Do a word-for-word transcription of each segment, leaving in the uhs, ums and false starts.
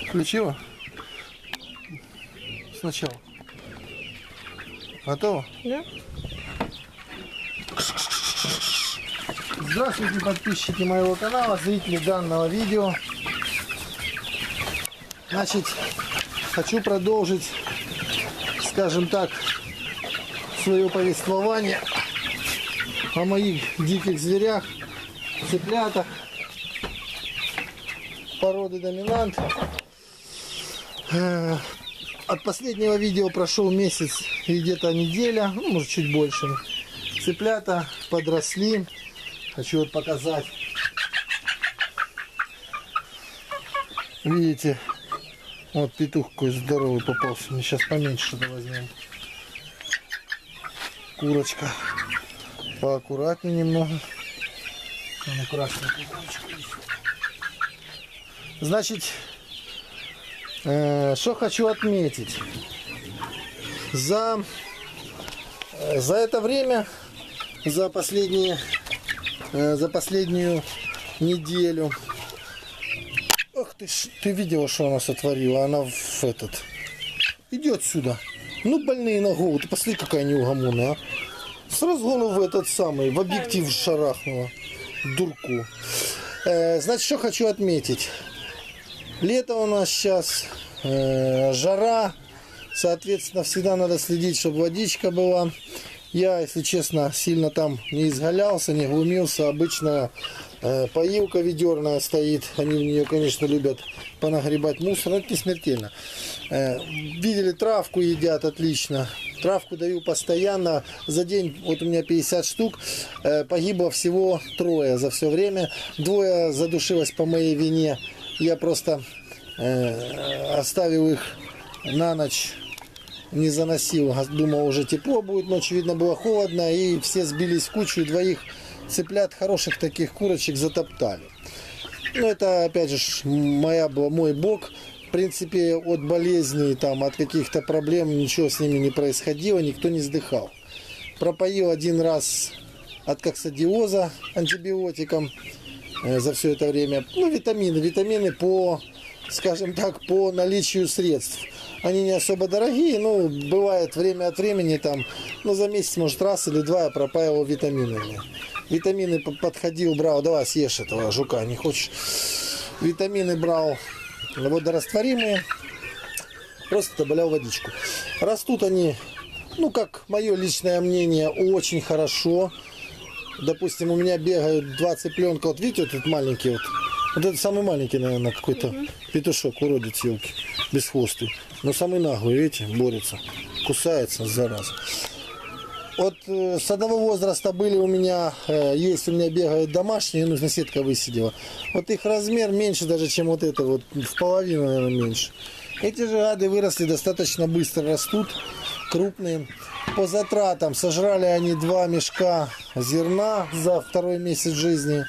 Включила? Сначала. Готово? Да. Здравствуйте, подписчики моего канала, зрители данного видео. Значит, хочу продолжить, скажем так, свое повествование о моих диких зверях, цыплятах породы доминант. От последнего видео прошел месяц и где-то неделя, ну, может, чуть больше. Цыплята подросли. Хочу вот показать. Видите, вот петух какой здоровый попался. Мне сейчас поменьше что-то возьмем. Курочка. Поаккуратнее немного. Ну, красная курочка. Значит, э, что хочу отметить. За, э, за это время, за последние, э, за последнюю неделю. Ах ты ж, ты видела, что она сотворила? Она в этот. Идет сюда. Ну, больные на голову. Ты посмотри, какая неугомонная, а. С разгону в этот самый, в объектив шарахнула. Дурку. Э, значит, что хочу отметить. Лето у нас сейчас, э, жара, соответственно, всегда надо следить, чтобы водичка была. Я, если честно, сильно там не изгалялся, не глумился. Обычно э, поилка ведерная стоит, они в нее, конечно, любят понагребать мусор, но это не смертельно. Э, видели, травку едят отлично. Травку даю постоянно. За день, вот у меня пятьдесят штук, э, погибло всего трое за все время. Двое задушилось по моей вине. Я просто э, оставил их на ночь, не заносил. Думал, уже тепло будет, ночью, видно, было холодно. И все сбились в кучу, и двоих цыплят, хороших таких курочек, затоптали. Ну, это, опять же, моя, мой бог. В принципе, от болезней, там, от каких-то проблем ничего с ними не происходило, никто не сдыхал. Пропоил один раз от коксидиоза антибиотиком за все это время. Ну, витамины. Витамины по, скажем так, по наличию средств. Они не особо дорогие, но бывает время от времени, там, ну, за месяц, может, раз или два я пропаивал витаминами. Витамины подходил, брал, давай съешь этого жука, не хочешь? Витамины брал водорастворимые, просто добавлял водичку. Растут они, ну, как мое личное мнение, очень хорошо. Допустим, у меня бегают два цыпленка. Вот видите, вот этот маленький вот. Вот это самый маленький, наверное, какой-то mm-hmm. петушок, уродец елки, бесхвостый. Но самый наглый, видите, борется. Кусается, зараза. Вот э, с одного возраста были у меня, э, есть у меня бегают домашние, нужно сетка высидела. Вот их размер меньше даже, чем вот это, вот в половину, наверное, меньше. Эти же гады выросли достаточно быстро, растут, крупные. По затратам сожрали они два мешка зерна за второй месяц жизни.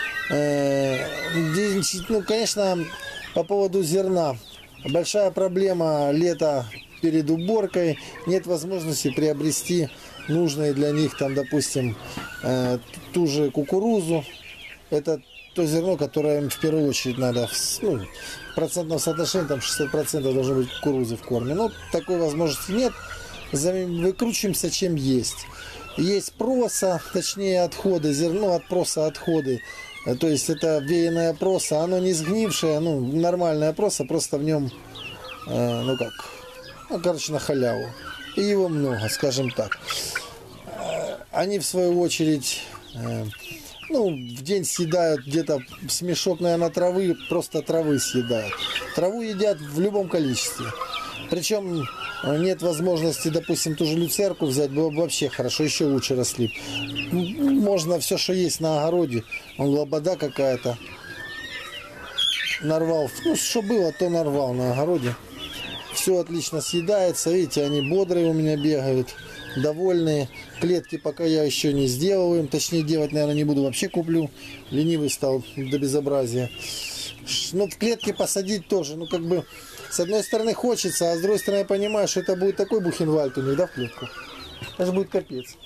Ну, конечно, по поводу зерна. Большая проблема лето перед уборкой. Нет возможности приобрести нужные для них, там, допустим, ту же кукурузу. Это то зерно, которое им в первую очередь надо, ну, в процентном соотношении, там шестьдесят процентов должно быть кукурузы в корме. Но такой возможности нет. Выкручиваемся, чем есть. Есть проса, точнее отходы, зерно от проса отходы. То есть это веяная проса, оно не сгнившее, ну, нормальная проса, просто в нем, э, ну как, ну, короче, на халяву. И его много, скажем так. Они, в свою очередь, э, ну, в день съедают где-то с мешок, наверное, травы, просто травы съедают. Траву едят в любом количестве. Причем нет возможности, допустим, ту же люцерку взять, было бы вообще хорошо, еще лучше росли. Можно все, что есть на огороде. Он лобода какая-то. Нарвал. Ну, что было, то нарвал на огороде. Все отлично съедается. Видите, они бодрые у меня бегают, довольные. Клетки пока я еще не сделал им. Точнее, делать, наверное, не буду. Вообще куплю. Ленивый стал до безобразия. Ну, в клетки посадить тоже, ну, как бы, с одной стороны хочется, а с другой стороны я понимаю, что это будет такой бухенвальд у них, да, в клетку. Это же будет капец.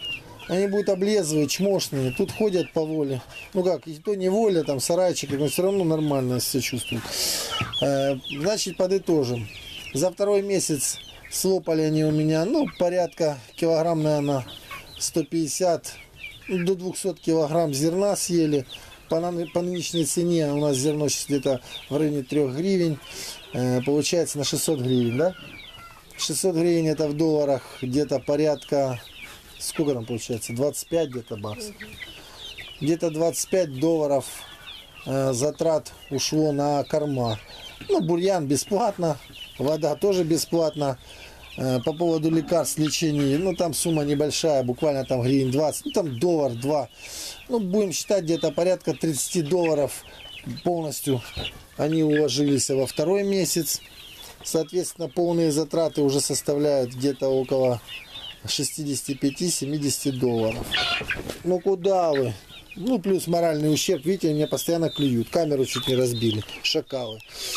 они будут облезывать, чмошные. Тут ходят по воле. Ну как, и то не воля, там сарайчики, но все равно нормально себя чувствуют. Значит, подытожим. За второй месяц слопали они у меня, ну, порядка килограмм, наверное, сто пятьдесят до двухсот килограмм зерна съели. По, по нынешней цене у нас зерно сейчас где-то в районе трёх гривен. Получается на шестьсот гривен, да? шестьсот гривен это в долларах где-то порядка... Сколько там получается? двадцать пять где-то баксов. Где-то двадцать пять долларов э, затрат ушло на корма. Ну, бурьян бесплатно, вода тоже бесплатно. Э, по поводу лекарств, лечения, ну, там сумма небольшая, буквально там гривен двадцать, ну, там доллар, два. Ну, будем считать, где-то порядка тридцать долларов полностью они уложились во второй месяц. Соответственно, полные затраты уже составляют где-то около шестьдесят пять — семьдесят долларов. Ну куда вы? Ну плюс моральный ущерб. Видите, меня постоянно клюют. Камеру чуть не разбили. Шакалы.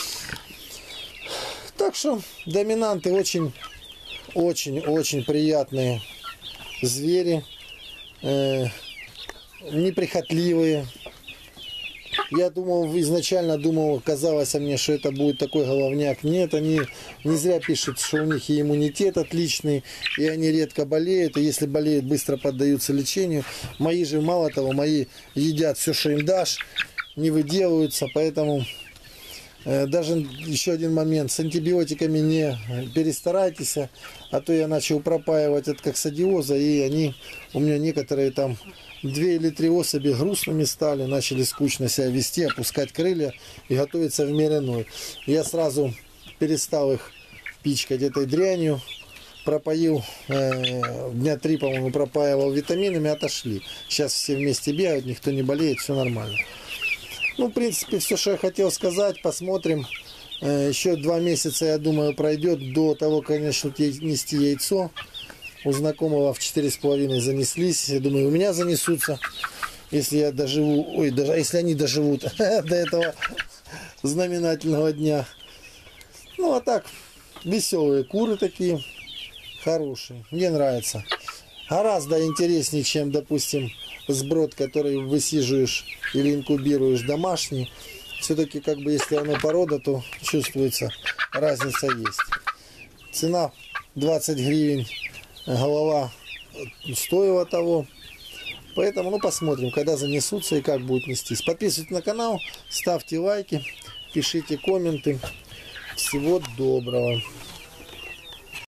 Так что доминанты очень, очень, очень приятные звери. Э, неприхотливые. Я думал, изначально думал, казалось мне, что это будет такой головняк. Нет, они не зря пишут, что у них и иммунитет отличный, и они редко болеют, и если болеют, быстро поддаются лечению. Мои же, мало того, мои едят все, что им дашь, не выделываются, поэтому э, даже еще один момент, с антибиотиками не перестарайтесь, а то я начал пропаивать от коксидиоза, и они у меня некоторые там... Две или три особи грустными стали, начали скучно себя вести, опускать крылья и готовиться в мир иной. Я сразу перестал их пичкать этой дрянью, пропоил, э, дня три, по-моему, пропаивал витаминами, отошли. Сейчас все вместе бегают, никто не болеет, все нормально. Ну, в принципе, все, что я хотел сказать, посмотрим. Э, еще два месяца, я думаю, пройдет до того, конечно, нести яйцо. У знакомого в четыре с половиной занеслись. Я думаю, у меня занесутся, если я доживу. Ой, даже если они доживут до этого знаменательного дня. Ну, а так, веселые куры такие, хорошие. Мне нравится. Гораздо интереснее, чем, допустим, сброд, который высиживаешь или инкубируешь домашний. Все-таки, как бы, если оно порода, то чувствуется, разница есть. Цена двадцать гривен. Голова стоила того. Поэтому, ну, посмотрим, когда занесутся и как будет нестись. Подписывайтесь на канал, ставьте лайки, пишите комменты. Всего доброго.